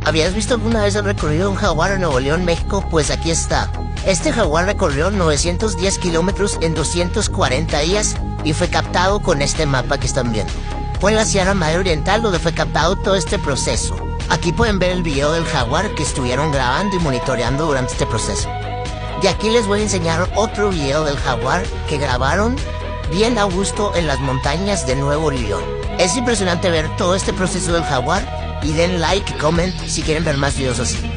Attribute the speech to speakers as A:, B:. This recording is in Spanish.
A: ¿Habías visto alguna vez el recorrido de un jaguar en Nuevo León, México? Pues aquí está. Este jaguar recorrió 910 kilómetros en 240 días y fue captado con este mapa que están viendo. Fue en la Sierra Madre Oriental donde fue captado todo este proceso. Aquí pueden ver el video del jaguar que estuvieron grabando y monitoreando durante este proceso. Y aquí les voy a enseñar otro video del jaguar que grabaron bien a gusto en las montañas de Nuevo León. Es impresionante ver todo este proceso del jaguar y den like y comment si quieren ver más videos así.